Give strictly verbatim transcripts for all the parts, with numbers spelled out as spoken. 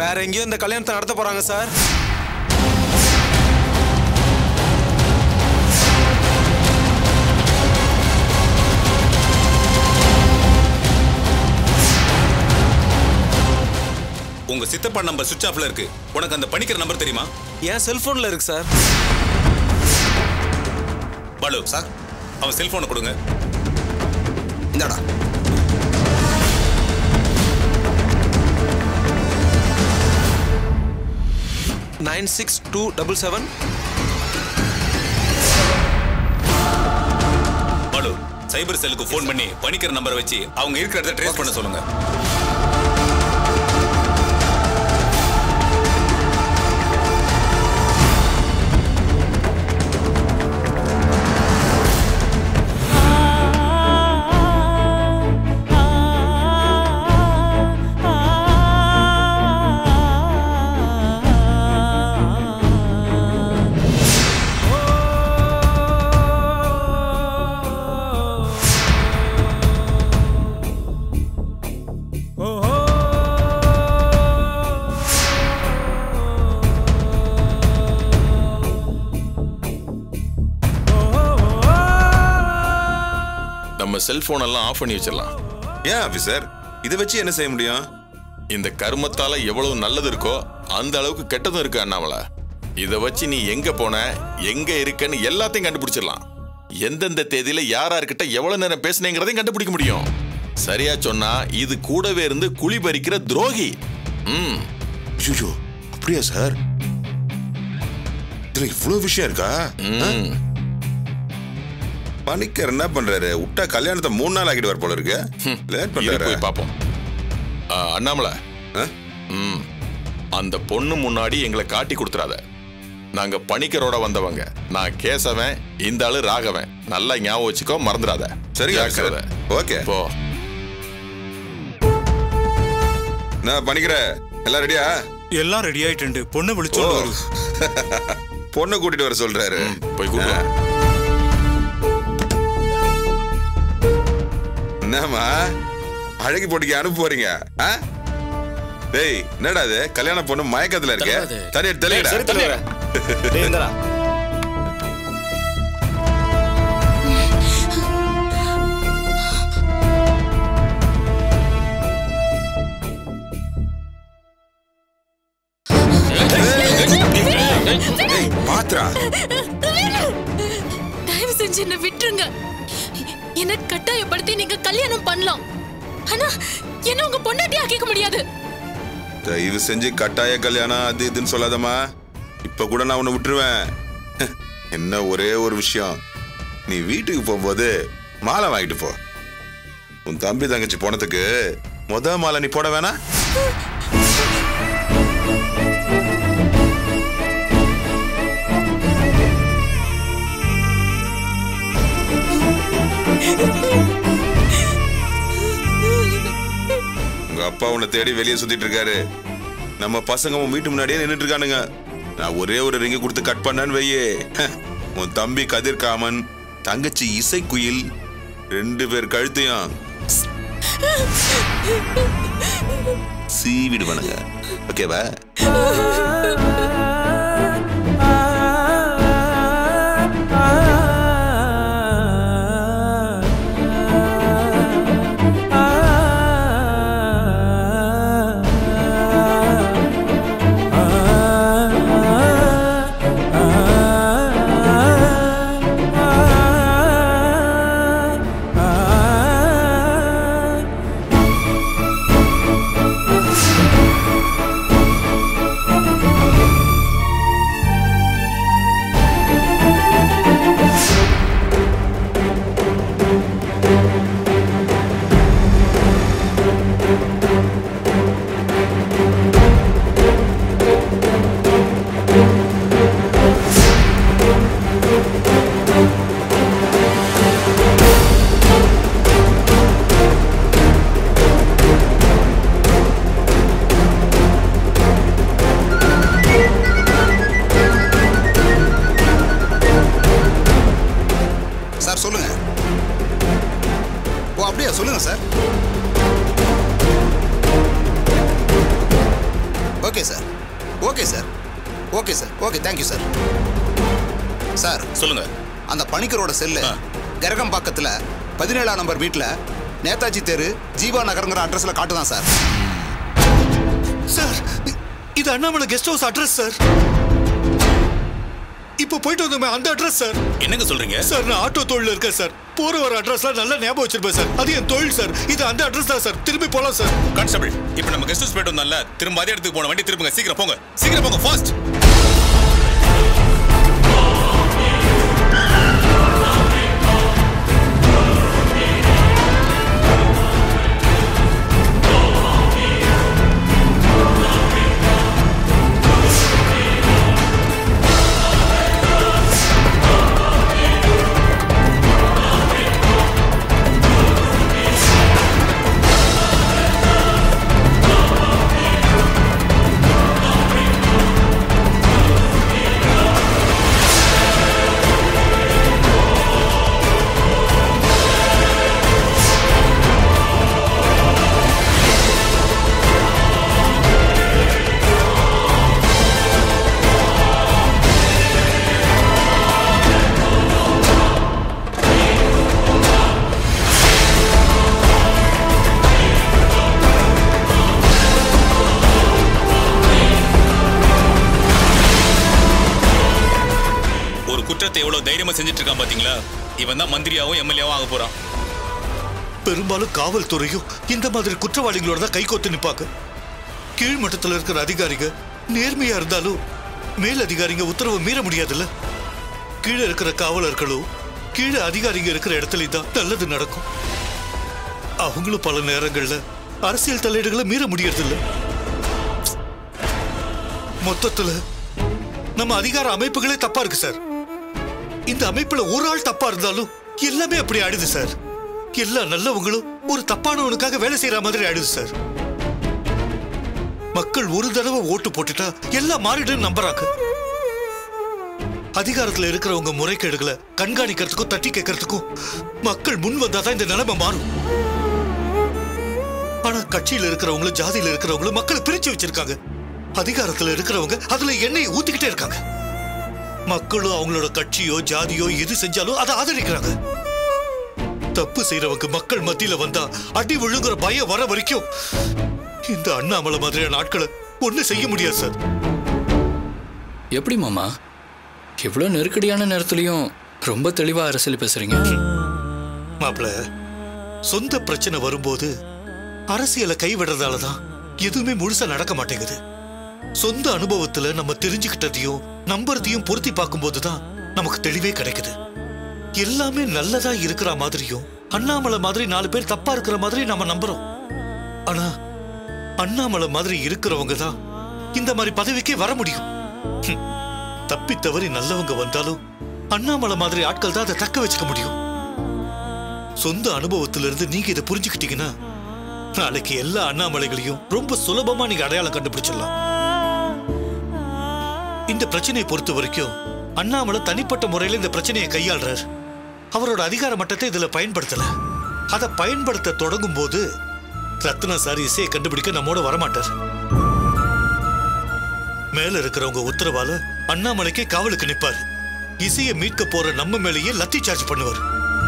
வேற எங்கேயும் இந்த கல்யாணத்தை நடத்த போறாங்க சார். உங்க சித்தப்பா நம்பர் சுவிட்ச் ஆஃப்ல இருக்கு. உனக்கு அந்த பணிக்கிற நம்பர் தெரியுமா? என் செல்போன்ல இருக்கு சார். பாலு சார், அவன் செல்போனை கொடுங்க. இந்தாடா. Nine six two double seven. Balu, cyber செல்லுக்கு போன் பண்ணி பணிக்கிற நம்பரை வச்சு அவங்க இருக்கிற இடத்தை ட்ரேஸ் பண்ண சொல்லுங்க. செல்போன் எல்லாம் ஆஃப் பண்ணி வச்சிடலாம். ஏன் ஆபீசர், இதை வச்சு என்ன செய்ய முடியும்? இந்த கர்மத்தால எவ்வளவு நல்லது இருக்கோ அந்த அளவுக்கு கெட்டதும் இருக்கு அண்ணாமலை. இதை வச்சு நீ எங்க போன, எங்க இருக்கன்னு எல்லாத்தையும் கண்டுபிடிச்சிடலாம். எந்தெந்த தேதியில யாரார்கிட்ட எவ்வளவு நேரம் பேசினேங்கிறதையும் கண்டுபிடிக்க முடியும். சரியா சொன்னா இது கூடவே இருந்து குழி பறிக்கிற துரோகி. ம் ஐயோ, அப்படியா சார்? இதுல இவ்வளவு விஷயம் இருக்கா? பணிக்கர் என்ன பண்றாரு? விட்டா கல்யாணத்தை மூணு நாள் ஆகிட்டு வர போல இருக்கு. லேட் பண்றாரு. போய் பாப்போம். அண்ணாமலை, அந்த பொண்ணு முன்னாடி எங்களை காட்டி கொடுத்துறாத. நாங்க பணிக்கரோட வந்தவங்க. நான் கேசவன், இந்த ஆளு ராகவன். நல்லா ஞாபகம் வச்சுக்கோ, மறந்துடாத. சரியா? ஓகே போ. நான் பணிக்கிற எல்லாம் ரெடியா? எல்லாம் ரெடி ஆயிட்டு. பொண்ணு விழிச்சோம். பொண்ணை கூட்டிட்டு வர சொல்றாரு. போய் கூட்டு. என்னமா அழகி போட்டிக்கு அனுப்ப போறீங்க? டேய், என்னடா இது? கல்யாண பொண்ணு மயக்கத்துல இருக்க. தனியா தெளிடா. பாத்ரா, தயவு செஞ்சு என்ன விட்டுருங்க. என்ன கட்டாயப்படுத்தி நீங்க கல்யாணம் பண்ணலாம். ஆனா என்ன உங்க பொண்டாட்டியா கேட்க முடியாது. தயவு செஞ்சு கட்டாய கல்யாணம் அது இதுன்னு சொல்லாதமா. இப்ப கூட நான் உன்னை விட்டுருவேன். என்ன ஒரே ஒரு விஷயம், நீ வீட்டுக்கு போகும்போது மாலை வாங்கிட்டு போ. உன் தம்பி தங்கச்சி போனதுக்கு முத மாலை நீ போட வேணா? உங்க அப்பா உன்னை தேடி வெளியே சுத்திட்டு இருக்காரு. நம்ம பசங்க உன் வீட்டு முன்னாடியே நின்றுட்டு இருக்கானுங்க. நான் ஒரே ஒரு ரிங்க கொடுத்து கட் பண்ணான்னு வையே, உன் தம்பி கதிர்காமன், தங்கச்சி இசைக்குயில் ரெண்டு பேர் கழுத்தையும் சீவிடுவானுங்க. ஓகேவா? Okay sir okay sir okay sir okay thank you sir. Sir சொல்லுங்க. அந்த பணிக்கரோட செல்லு கரகம் பக்கத்தில் பதினேழாம் நம்பர் வீட்டில் நேதாஜி தெரு ஜீவா நகருங்கிற அட்ரஸ்ல காட்டுதான் சார். சார் இது Annamalai guest house address sir. இப்போ போயிட்டு வந்தோமே அந்த அட்ரஸ் சார். என்னங்க சொல்றீங்க சார்? நான் ஆட்டோ தொழில் இருக்கேன் சார். போற வர அட்ரஸ்லாம் நல்லா ஞாபகம் வச்சிருப்பேன் சார். அது என் தொழில் சார். இது அந்த அட்ரஸ் தான் சார். திரும்பி போலாம் சார். கான்ஸ்டபிள், இப்போ நம்ம கெஸ்ட் ஹவுஸ் போயிட்டு வந்தோம்ல, திரும்ப அதே இடத்துக்கு போன வண்டி திரும்புங்க. சீக்கிரம் போங்க, சீக்கிரம் போங்க, ஃபாஸ்ட். எவ்வளவு தைரியமா செஞ்சிட்டு இருக்கான் பாத்தீங்களா? இவன் தான் மந்திரியாவும் எம்எல்ஏவும் ஆக போறான். பெரும்பாலும் காவல்துறையும் இந்த மாதிரி குற்றவாளிகளோட தான் கைகோத்து நிப்பாங்க. கீழ்மட்டத்தில் இருக்கிற அதிகாரிங்க நேர்மையா இருந்தாலும் மேல் அதிகாரிங்க உத்தரவை மீற முடியாதுல்ல. கீழே இருக்கிற காவலர்களும் கீழே அதிகாரிங்க இருக்கிற இடத்துல தான் நல்லது நடக்கும். அவங்களும் பல நேரங்கள்ல அரசியல் தலையீடுகளை மீற முடியறதில்ல. மொத்தத்துல நம்ம அதிகார அமைப்புகளே தப்பா இருக்கு சார். இந்த அமைப்புல ஒரு ஆள் தப்பா இருந்தாலும் எல்லாமே அப்படி ஆயிடுது சார். எல்லா நல்லவங்களும் ஒரு தப்பானவனுக்காக வேலை செய்யற மாதிரி ஆயிடுது சார். மக்கள் ஒரு தடவை ஓட்டு போட்டுட்டா எல்லாம் மாறிடும் நம்புறாங்க. அதிகாரத்துல இருக்கிறவங்க முறைகேடுகளை கண்காணிக்கிறதுக்கும் தட்டி கேட்கறதுக்கும் மக்கள் முன் வந்தாதான் இந்த நிலைமை மாறும். ஆனா கட்சியில இருக்கிறவங்களும் ஜாதியில இருக்கிறவங்களும் மக்களை பிரிச்சு வச்சிருக்காங்க. அதிகாரத்துல இருக்கிறவங்க அதுல எண்ணெயை ஊத்திக்கிட்டே இருக்காங்க. மக்களும் அவங்களோட கட்சியோ ஜாதியோ எது செஞ்சாலும் அதை ஆதரிக்கிறாங்க. தப்பு செய்யறவங்க மக்கள் மத்தியில வந்தா அடி விழுங்குற பயம் வர வரைக்கும் இந்த அண்ணாமலை மாதிரியான ஆட்களை ஒண்ணு செய்ய முடியாது சார். எப்படி மாமா இவ்வளவு நெருக்கடியான நேரத்திலையும் ரொம்ப தெளிவா அரசியல் பேசுறீங்க? மாப்பிள்ள, சொந்த பிரச்சனை வரும்போது அரசியலை கைவிடுறதாலதான் எதுவுமே முழுசா நடக்க மாட்டேங்குது. சொந்த அனுபவத்துல நம்ம தெரிஞ்சுக்கிட்டதையும் நம்புறதையும் பொருத்தி பார்க்கும் போதுதான் நமக்கு தெளிவே கிடைக்குது. எல்லாமே நல்லதா இருக்கிற மாதிரியும் அண்ணாமலை மாதிரி நாலு பேர் தப்பா இருக்கிற மாதிரி நம்ம நம்புறோம். ஆனா அண்ணாமலை மாதிரி இருக்கிறவங்க தான் இந்த மாதிரி பதவிக்கே வர முடியும். தப்பி தவறி நல்லவங்க வந்தாலும் அண்ணாமலை மாதிரி ஆட்கள் தான் அதை தக்க வச்சுக்க முடியும். சொந்த அனுபவத்திலிருந்து நீங்க இதை புரிஞ்சுக்கிட்டீங்கன்னா நாளைக்கு எல்லா அண்ணாமலைகளையும் ரொம்ப சுலபமா நீங்க அடையாளம் கண்டுபிடிச்சிடலாம். இந்த பிரச்சனையை பொறுத்த வரைக்கும் அண்ணாமலை தனிப்பட்ட முறையில் இந்த பிரச்சனையை கையாளுறார். அவரோட அதிகார மட்டத்தை இதுல பயன்படுத்தல. அதை பயன்படுத்த தொடங்கும் போது ரத்னா சார் இசையை கண்டுபிடிக்க நம்மோட வரமாட்டார். மேல இருக்கிறவங்க உத்தரவால அண்ணாமலைக்கே காவலுக்கு நிப்பாரு. இசையை மீட்க போற நம்ம மேலேயே லத்தி சார்ஜ் பண்ணுவார்.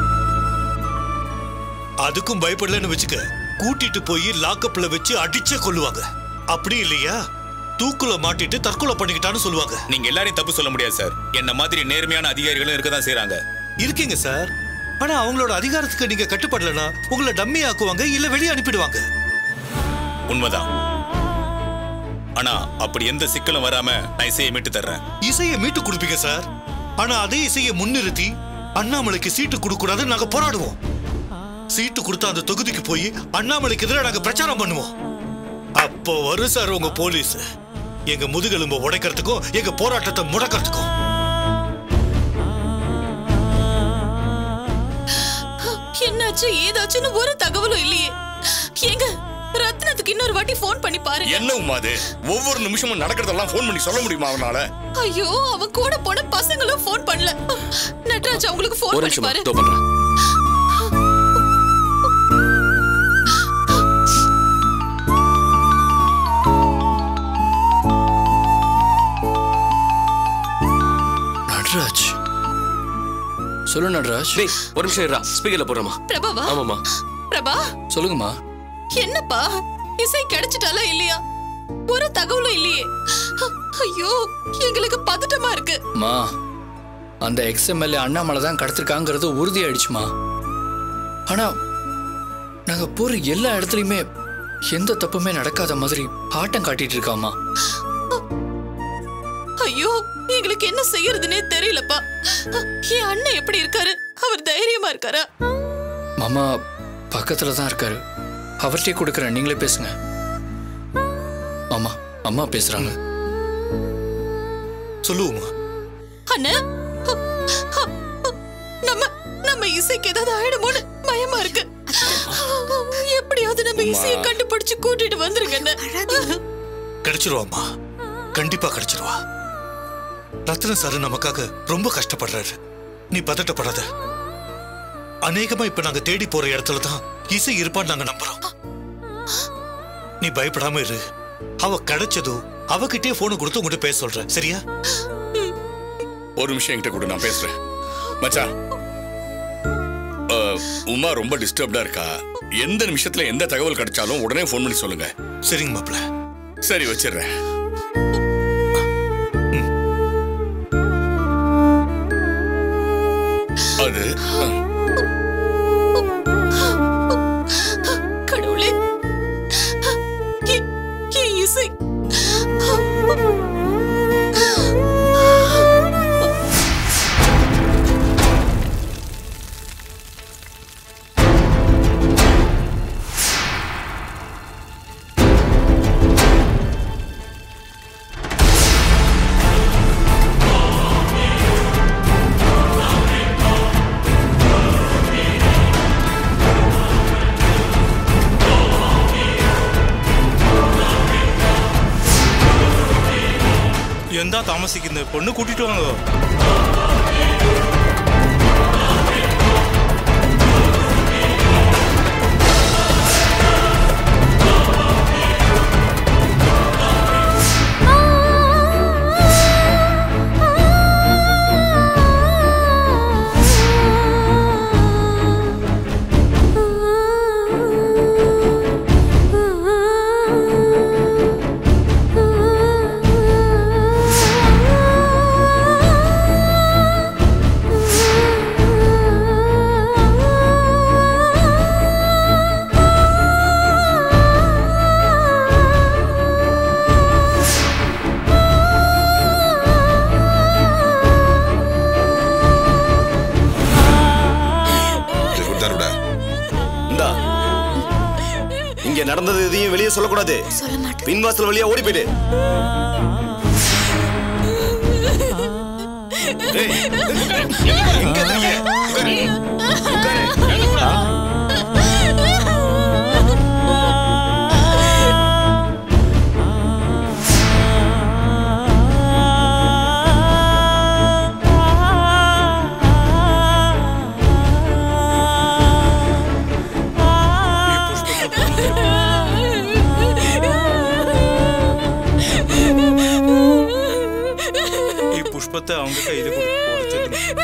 அதுக்கும் பயப்படலன்னு வச்சுக்க, கூட்டிட்டு போய் லாக்கப்ல வச்சு அடிச்சே கொல்லுவாங்க. அப்படி இல்லையா தூக்குல மாட்டிட்டு தற்கொலை பண்ணிக்கிட்டான்னு சொல்லுவாங்க. நீங்க எல்லாரையும் தப்பு சொல்ல முடியாது சார். என்ன மாதிரி நேர்மையான அதிகாரிகளும் இருக்கதான் செய்யறாங்க. இருக்கீங்க சார். ஆனா அவங்களோட அதிகாரத்துக்கு நீங்க கட்டுப்படலனா உங்களை டம்மி ஆக்குவாங்க, இல்ல வெளியே அனுப்பிடுவாங்க. உண்மைதான். ஆனா அப்படி எந்த சிக்கலும் வராம நான் இசையை மீட்டு தர்றேன். இசையை மீட்டு கொடுப்பீங்க சார். ஆனா அதே இசையை முன்னிறுத்தி அண்ணாமலைக்கு சீட்டு கொடுக்க கூடாதுன்னு நாங்க போராடுவோம். சீட்டு கொடுத்த அந்த தொகுதிக்கு போய் அண்ணாமலைக்கு எதிராக நாங்க பிரச்சாரம் பண்ணுவோம். அப்போ வரும் சார் உங்க போலீஸ் எங்க முதுகெலும்பை உடைக்கிறதுக்கும் எங்க போராட்டத்தை முடக்கிறதுக்கும். என்னாச்சு ஏதாச்சுன்னு ஒரு தகவலும் இல்லையே. எங்க ரத்னத்துக்கு இன்னொரு வாட்டி போன் பண்ணி பாருங்க. என்ன உமாது, ஒவ்வொரு நிமிஷமும் நடக்கிறதெல்லாம் போன் பண்ணி சொல்ல முடியுமா அவனால? ஐயோ, அவன் கூட போன பசங்களும் போன் பண்ணல. நட்ராஜ் அவங்களுக்கு போன் பண்ணி பாரு. நடராஜ்? டேய் ஒரு நிமிஷம் இருடா, ஸ்பீக்கர்ல போடுறமா. பிரபாவா? ஆமாமா. பிரபா சொல்லுங்கம்மா. என்னப்பா இசை கிடைச்சிட்டாலா இல்லையா? ஒரு தகவலும் இல்லையே. ஐயோ எங்களுக்கு பதட்டமா இருக்கு. மா அந்த எக்ஸ்எம்எல்ஏ அண்ணாமலை தான் கடத்திருக்காங்கிறது உறுதியாயிடுச்சுமா. ஆனா நாங்க போற எல்லா இடத்துலயுமே எந்த தப்புமே நடக்காத மாதிரி ஆட்டம் காட்டிட்டு இருக்காமா. ஐயோ எங்களுக்கு என்ன செய்யறதுன்னே தெரியலப்பா. என் அண்ணன் எப்படி இருக்காரு? அவர் தைரியமா இருக்காரா? மாமா பக்கத்துல தான் இருக்காரு. அவர்கிட்டே கொடுக்குறேன், நீங்களே பேசுங்க. மாமா அம்மா பேசுறாங்க. சொல்லுவோமா? அண்ணா நம்ம நம்ம இசைக்கு ஏதாவது ஆயிடுமோன்னு பயமா இருக்கு. எப்படியாவது நம்ம இசையை கண்டுபிடிச்சு கூட்டிட்டு வந்துருங்க. கிடைச்சிருவாமா, கண்டிப்பா கிடைச்சிருவா. ரத்ன சாரு நமக்காக ரொம்ப கஷ்டப்படுறாரு. நீ பதட்டப்படாத. அநேகமா இப்ப நாங்க தேடி போற இடத்துல தான் இசை இருப்பான்னு நாங்க நம்புறோம். நீ பயப்படாம இரு. அவ கிடைச்சதும் அவகிட்டே போனை கொடுத்து உங்ககிட்ட பேச சொல்ற, சரியா? ஒரு நிமிஷம் என்கிட்ட கூட நான் பேசுறேன். மச்சான், உமா ரொம்ப டிஸ்டர்ப்டா இருக்கா. எந்த நிமிஷத்துல எந்த தகவல் கிடைச்சாலும் உடனே போன் பண்ணி சொல்லுங்க. சரிங்க மாப்ள. சரி வச்சிடுறேன். அது கடவுளே, இசை എന്താ താമസിക്കുന്നത്? പൊണ്ണ് കൂട്ടിട്ട് വന്നതോ? நடந்தது எதையும் வெளியே சொல்லக்கூடாது. பின்வாசல் வழியா ஓடி போயிடு. புஷ்பத்தை அவங்க கையில கொடுத்து போட சொல்லுங்க.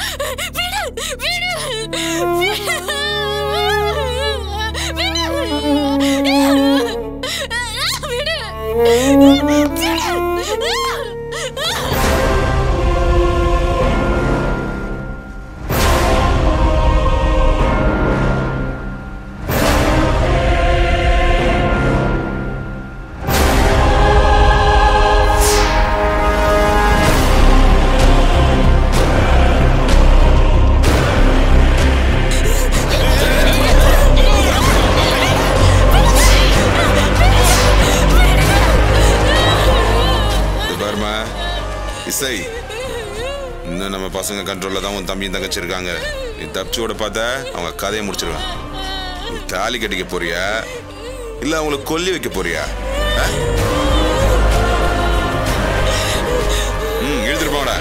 இசை, இன்னும் நம்ம பசங்க கண்ட்ரோல்ல தான் உன் தம்பியும் தங்கச்சி இருக்காங்க. நீ தப்பிச்சோட பார்த்தா அவங்க கதையை முடிச்சிருவான். நீ தாலி கட்டிக்க போறியா இல்ல அவங்களை கொல்லி வைக்க போறியா? ம் எழுதிட்டு போடா.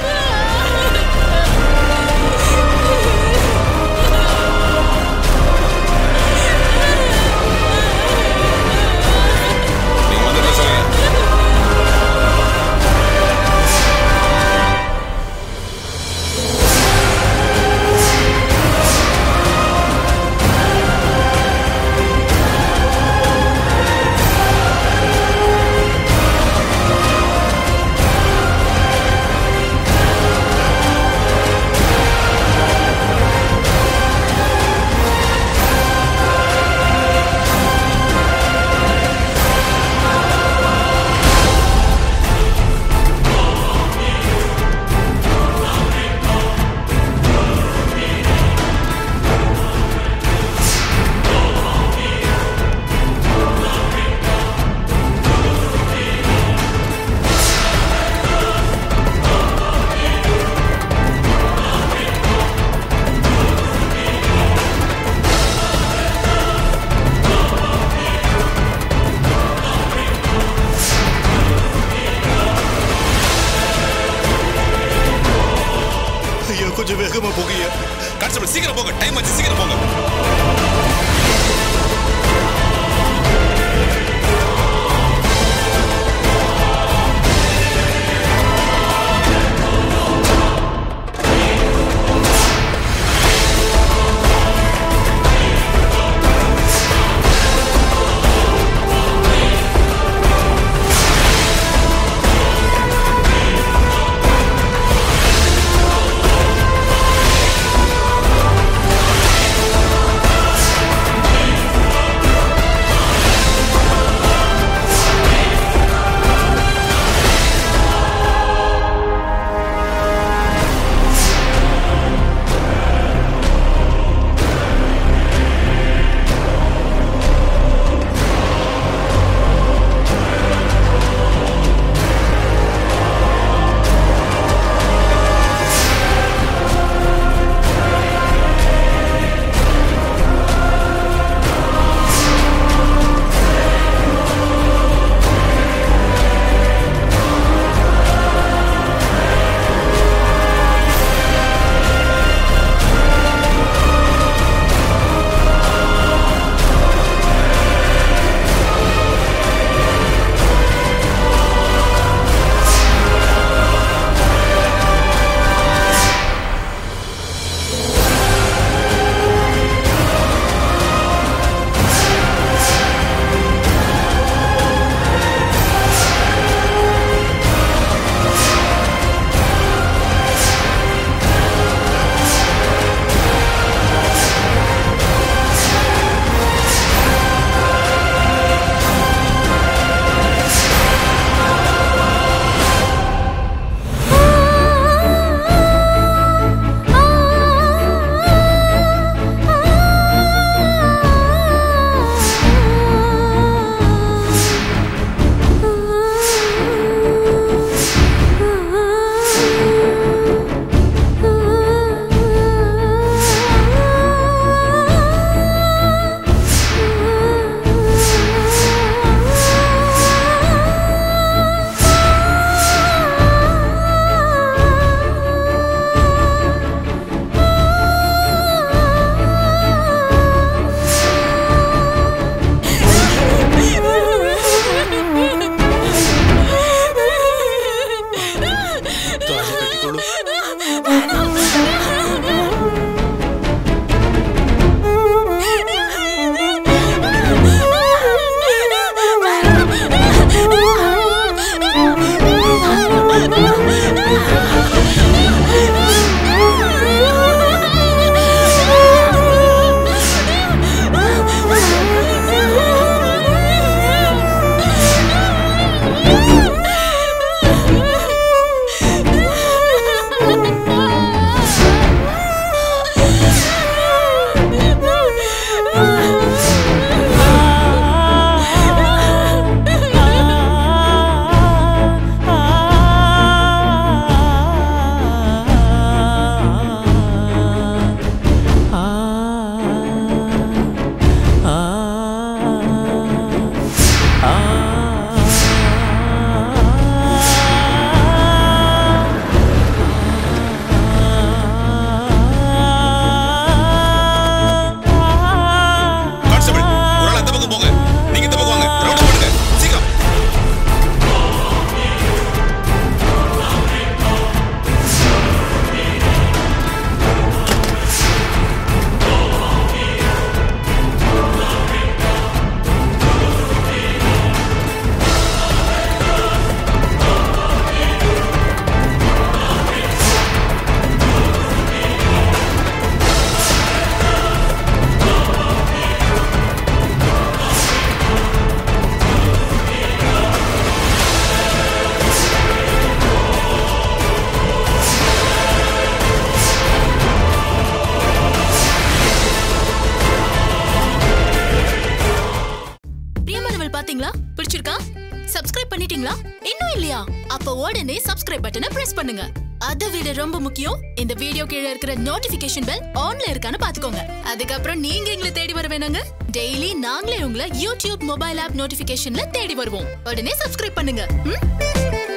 பாத்தீங்களா? பிடிச்சிருக்கா? சப்ஸ்கிரைப் பண்ணிட்டீங்களா? இன்னும் இல்லையா? அப்ப உடனே சப்ஸ்கிரைப் பட்டனை பிரஸ் பண்ணுங்க. அதை விட ரொம்ப முக்கியம், இந்த வீடியோ கீழே இருக்கிற நோட்டிபிகேஷன் பெல் ஆன்ல இருக்கான்னு பாத்துக்கோங்க. அதுக்கப்புறம் நீங்க எங்களை தேடி வர வேணாங்க. டெய்லி நாங்களே உங்களை யூடியூப் மொபைல் ஆப் நோட்டிபிகேஷன்ல தேடி வருவோம். உடனே சப்ஸ்கிரைப் பண்ணுங்க.